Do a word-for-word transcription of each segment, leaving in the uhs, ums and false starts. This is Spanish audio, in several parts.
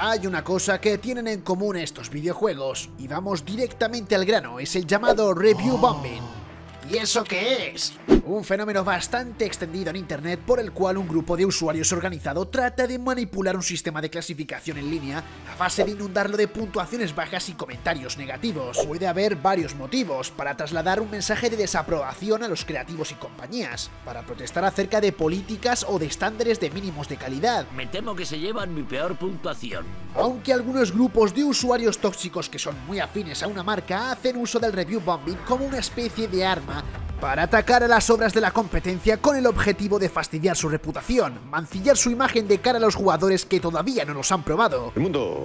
Hay una cosa que tienen en común estos videojuegos, y vamos directamente al grano, es el llamado review bombing. ¿Y eso qué es? Un fenómeno bastante extendido en internet por el cual un grupo de usuarios organizado trata de manipular un sistema de clasificación en línea a base de inundarlo de puntuaciones bajas y comentarios negativos. Puede haber varios motivos para trasladar un mensaje de desaprobación a los creativos y compañías, para protestar acerca de políticas o de estándares de mínimos de calidad. Me temo que se llevan mi peor puntuación. Aunque algunos grupos de usuarios tóxicos que son muy afines a una marca hacen uso del review bombing como una especie de arma para atacar a las obras de la competencia con el objetivo de fastidiar su reputación, mancillar su imagen de cara a los jugadores que todavía no los han probado. El mundo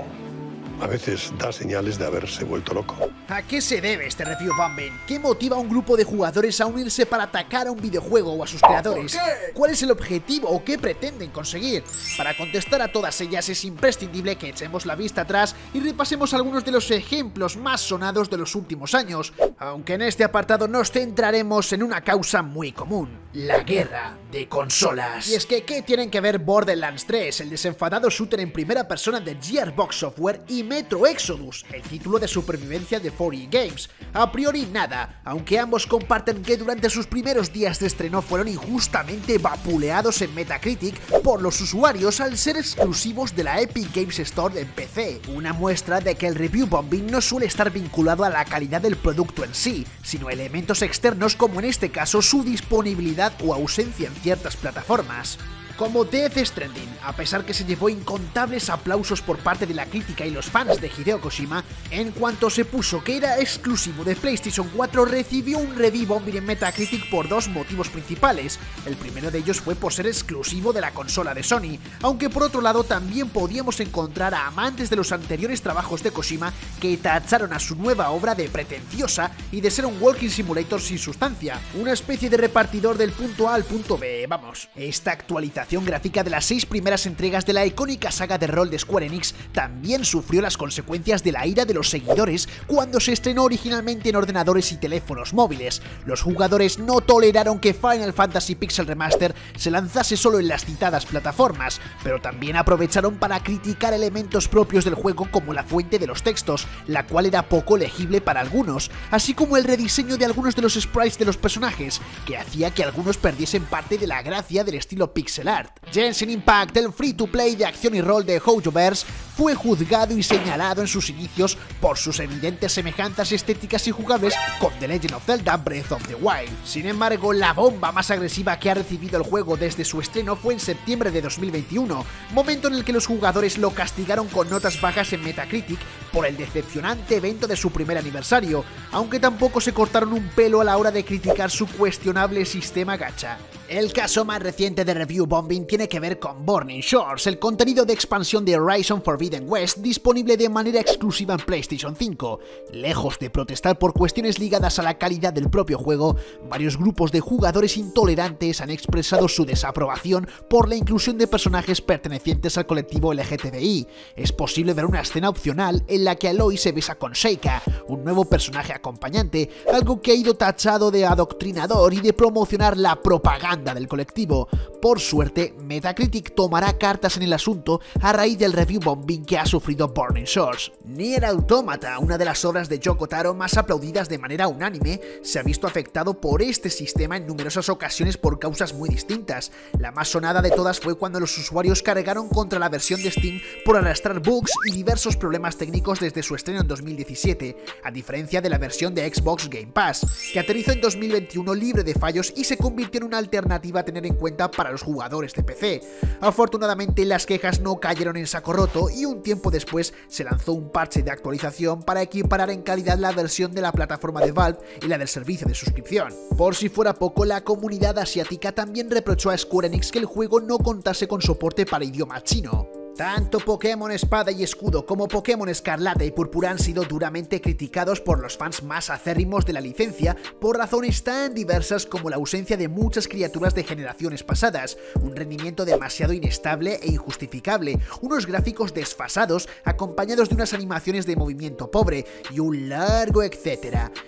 a veces da señales de haberse vuelto loco. ¿A qué se debe este review bombing? ¿Qué motiva a un grupo de jugadores a unirse para atacar a un videojuego o a sus creadores? ¿Cuál es el objetivo o qué pretenden conseguir? Para contestar a todas ellas es imprescindible que echemos la vista atrás y repasemos algunos de los ejemplos más sonados de los últimos años, aunque en este apartado nos centraremos en una causa muy común: la guerra de consolas. Y es que, ¿qué tienen que ver Borderlands tres, el desenfadado shooter en primera persona de Gearbox Software, y Metro Exodus, el título de supervivencia de cuatro E Games? A priori nada, aunque ambos comparten que durante sus primeros días de estreno fueron injustamente vapuleados en Metacritic por los usuarios al ser exclusivos de la Epic Games Store en P C, una muestra de que el review bombing no suele estar vinculado a la calidad del producto en sí, sino a elementos externos como en este caso su disponibilidad o ausencia en ciertas plataformas. Como Death Stranding, a pesar que se llevó incontables aplausos por parte de la crítica y los fans de Hideo Kojima, en cuanto se puso que era exclusivo de PlayStation cuatro, recibió un review bombing en Metacritic por dos motivos principales. El primero de ellos fue por ser exclusivo de la consola de Sony, aunque por otro lado también podíamos encontrar a amantes de los anteriores trabajos de Kojima que tacharon a su nueva obra de pretenciosa y de ser un walking simulator sin sustancia, una especie de repartidor del punto A al punto B, vamos. Esta actualización gráfica de las seis primeras entregas de la icónica saga de rol de Square Enix también sufrió las consecuencias de la ira de los seguidores cuando se estrenó originalmente en ordenadores y teléfonos móviles. Los jugadores no toleraron que Final Fantasy Pixel Remaster se lanzase solo en las citadas plataformas, pero también aprovecharon para criticar elementos propios del juego como la fuente de los textos, la cual era poco legible para algunos, así como el rediseño de algunos de los sprites de los personajes, que hacía que algunos perdiesen parte de la gracia del estilo pixel art. Genshin Impact, el free-to-play de acción y rol de Hojoverse, fue juzgado y señalado en sus inicios por sus evidentes semejanzas estéticas y jugables con The Legend of Zelda Breath of the Wild. Sin embargo, la bomba más agresiva que ha recibido el juego desde su estreno fue en septiembre de dos mil veintiuno, momento en el que los jugadores lo castigaron con notas bajas en Metacritic por el decepcionante evento de su primer aniversario, aunque tampoco se cortaron un pelo a la hora de criticar su cuestionable sistema gacha. El caso más reciente de review bombing tiene que ver con Burning Shores, el contenido de expansión de Horizon Forbidden West disponible de manera exclusiva en PlayStation cinco. Lejos de protestar por cuestiones ligadas a la calidad del propio juego, varios grupos de jugadores intolerantes han expresado su desaprobación por la inclusión de personajes pertenecientes al colectivo L G T B I. Es posible ver una escena opcional en la que Aloy se besa con Sheikah, un nuevo personaje acompañante, algo que ha ido tachado de adoctrinador y de promocionar la propaganda del colectivo. Por suerte, Metacritic tomará cartas en el asunto a raíz del review bombing que ha sufrido Burning Shores. Nier Automata, una de las obras de Yoko Taro más aplaudidas de manera unánime, se ha visto afectado por este sistema en numerosas ocasiones por causas muy distintas. La más sonada de todas fue cuando los usuarios cargaron contra la versión de Steam por arrastrar bugs y diversos problemas técnicos desde su estreno en dos mil diecisiete, a diferencia de la versión de Xbox Game Pass, que aterrizó en dos mil veintiuno libre de fallos y se convirtió en una alternativa a tener en cuenta para los jugadores de P C. Afortunadamente, las quejas no cayeron en saco roto y un tiempo después se lanzó un parche de actualización para equiparar en calidad la versión de la plataforma de Valve y la del servicio de suscripción. Por si fuera poco, la comunidad asiática también reprochó a Square Enix que el juego no contase con soporte para idioma chino. Tanto Pokémon Espada y Escudo como Pokémon Escarlata y Púrpura han sido duramente criticados por los fans más acérrimos de la licencia por razones tan diversas como la ausencia de muchas criaturas de generaciones pasadas, un rendimiento demasiado inestable e injustificable, unos gráficos desfasados acompañados de unas animaciones de movimiento pobre y un largo etcétera.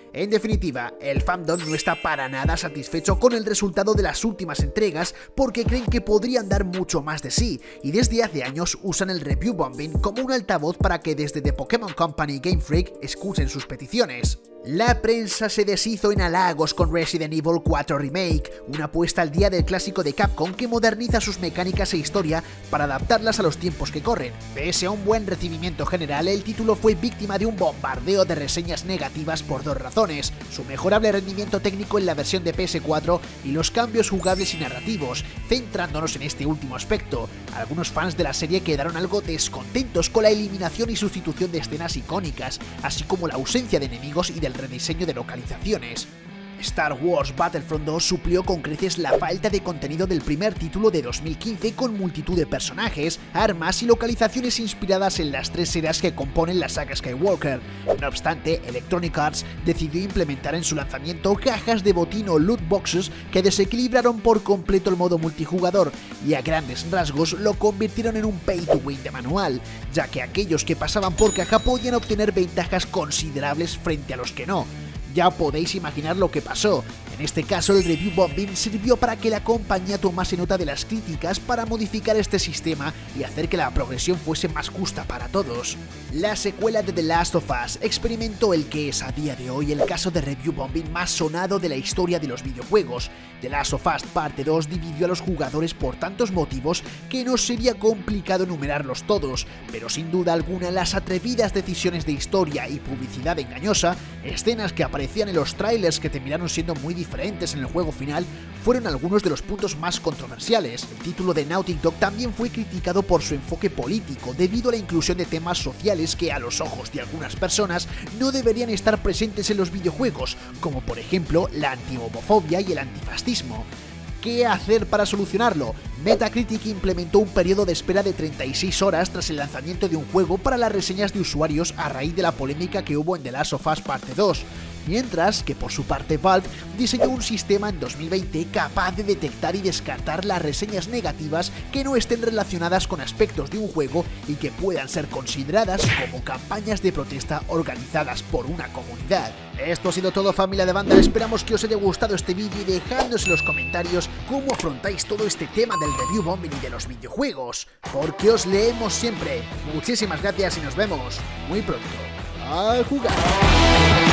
En definitiva, el fandom no está para nada satisfecho con el resultado de las últimas entregas porque creen que podrían dar mucho más de sí, y desde hace años usan el review bombing como un altavoz para que desde The Pokémon Company y Game Freak escuchen sus peticiones. La prensa se deshizo en halagos con Resident Evil cuatro Remake, una apuesta al día del clásico de Capcom que moderniza sus mecánicas e historia para adaptarlas a los tiempos que corren. Pese a un buen recibimiento general, el título fue víctima de un bombardeo de reseñas negativas por dos razones: su mejorable rendimiento técnico en la versión de P S cuatro y los cambios jugables y narrativos. Centrándonos en este último aspecto, algunos fans de la serie quedaron algo descontentos con la eliminación y sustitución de escenas icónicas, así como la ausencia de enemigos y de el rediseño de localizaciones. Star Wars Battlefront dos suplió con creces la falta de contenido del primer título de dos mil quince con multitud de personajes, armas y localizaciones inspiradas en las tres eras que componen la saga Skywalker. No obstante, Electronic Arts decidió implementar en su lanzamiento cajas de botín o loot boxes que desequilibraron por completo el modo multijugador y a grandes rasgos lo convirtieron en un pay to win de manual, ya que aquellos que pasaban por caja podían obtener ventajas considerables frente a los que no. Ya podéis imaginar lo que pasó. En este caso, el review bombing sirvió para que la compañía tomase nota de las críticas para modificar este sistema y hacer que la progresión fuese más justa para todos. La secuela de The Last of Us experimentó el que es a día de hoy el caso de review bombing más sonado de la historia de los videojuegos. The Last of Us Parte dos dividió a los jugadores por tantos motivos que no sería complicado enumerarlos todos, pero sin duda alguna las atrevidas decisiones de historia y publicidad engañosa, escenas que aparecían en los trailers que terminaron siendo muy diferentes en el juego final, fueron algunos de los puntos más controversiales. El título de Naughty Dog también fue criticado por su enfoque político debido a la inclusión de temas sociales que a los ojos de algunas personas no deberían estar presentes en los videojuegos, como por ejemplo la anti-homofobia y el antifascismo. ¿Qué hacer para solucionarlo? Metacritic implementó un periodo de espera de treinta y seis horas tras el lanzamiento de un juego para las reseñas de usuarios a raíz de la polémica que hubo en The Last of Us Parte dos, mientras que por su parte Valve diseñó un sistema en dos mil veinte capaz de detectar y descartar las reseñas negativas que no estén relacionadas con aspectos de un juego y que puedan ser consideradas como campañas de protesta organizadas por una comunidad. Esto ha sido todo, familia de Vandal, esperamos que os haya gustado este vídeo y dejadnos en los comentarios cómo afrontáis todo este tema del review bombing y de los videojuegos, porque os leemos siempre. Muchísimas gracias y nos vemos muy pronto. ¡A jugar!